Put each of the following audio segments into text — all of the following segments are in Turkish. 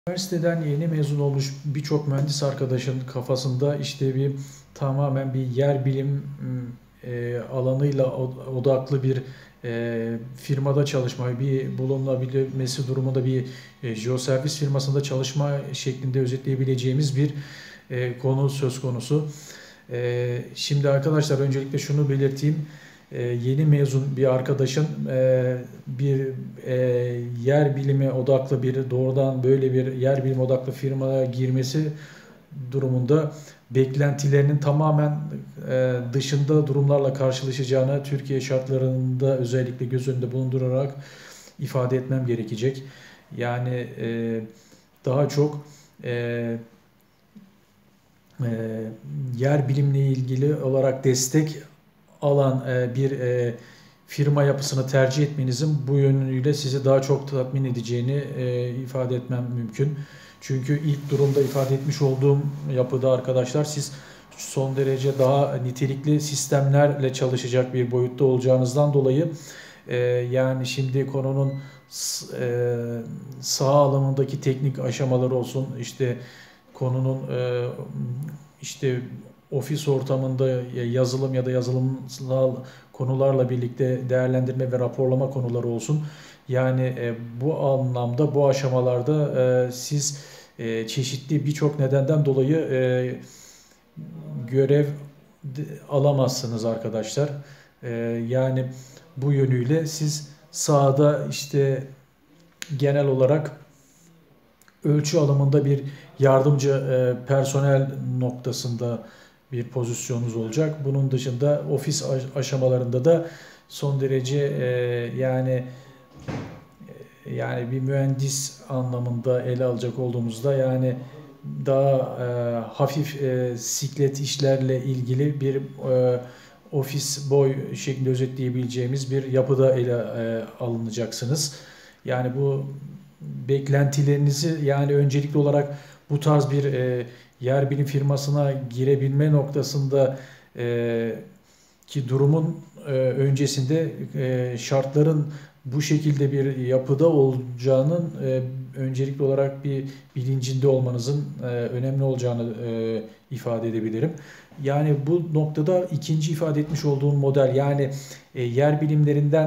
Üniversiteden yeni mezun olmuş birçok mühendis arkadaşın kafasında işte tamamen bir yer bilim alanıyla odaklı bir firmada çalışma, bir bulunabilmesi durumunda bir jeoservis firmasında çalışma şeklinde özetleyebileceğimiz bir konu söz konusu. Şimdi arkadaşlar öncelikle şunu belirteyim. Yeni mezun bir arkadaşın bir yer bilimi odaklı doğrudan böyle bir yer bilimi odaklı firmaya girmesi durumunda beklentilerinin tamamen dışında durumlarla karşılaşacağını Türkiye şartlarında özellikle göz önünde bulundurarak ifade etmem gerekecek. Yani daha çok e, yer bilimle ilgili olarak destek alan bir firma yapısını tercih etmenizin bu yönüyle sizi daha çok tatmin edeceğini ifade etmem mümkün. Çünkü ilk durumda ifade etmiş olduğum yapıda arkadaşlar siz son derece daha nitelikli sistemlerle çalışacak bir boyutta olacağınızdan dolayı yani şimdi konunun saha alanındaki teknik aşamaları olsun, işte konunun işte ofis ortamında yazılım ya da yazılımsal konularla birlikte değerlendirme ve raporlama konuları olsun. Yani bu anlamda, bu aşamalarda siz çeşitli birçok nedenden dolayı görev alamazsınız arkadaşlar. Yani bu yönüyle siz sahada işte genel olarak ölçü alımında bir yardımcı personel noktasında bir pozisyonunuz olacak. Bunun dışında ofis aşamalarında da son derece yani bir mühendis anlamında ele alacak olduğumuzda yani daha hafif siklet işlerle ilgili bir ofis boy şeklinde özetleyebileceğimiz bir yapıda ele alınacaksınız. Yani bu beklentilerinizi yani öncelikli olarak bu tarz bir yer bilim firmasına girebilme noktasında ki durumun öncesinde şartların bu şekilde bir yapıda olacağının öncelikli olarak bir bilincinde olmanızın önemli olacağını ifade edebilirim. Yani bu noktada ikinci ifade etmiş olduğum model yani yer bilimlerinden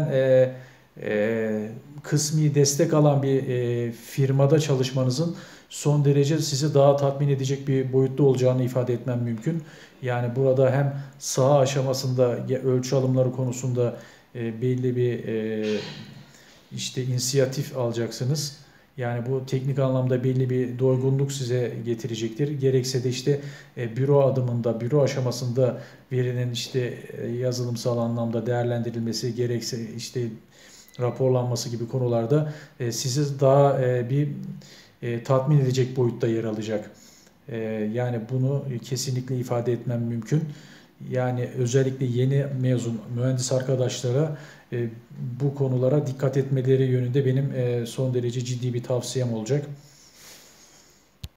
kısmi destek alan bir firmada çalışmanızın son derece sizi daha tatmin edecek bir boyutta olacağını ifade etmem mümkün. Yani burada hem saha aşamasında ölçü alımları konusunda belli bir işte inisiyatif alacaksınız. Yani bu teknik anlamda belli bir doygunluk size getirecektir. Gerekse de işte büro adımında, büro aşamasında verinin işte yazılımsal anlamda değerlendirilmesi, gerekse işte raporlanması gibi konularda sizi daha bir tatmin edecek boyutta yer alacak. Yani bunu kesinlikle ifade etmem mümkün. Yani özellikle yeni mezun mühendis arkadaşlara bu konulara dikkat etmeleri yönünde benim son derece ciddi bir tavsiyem olacak.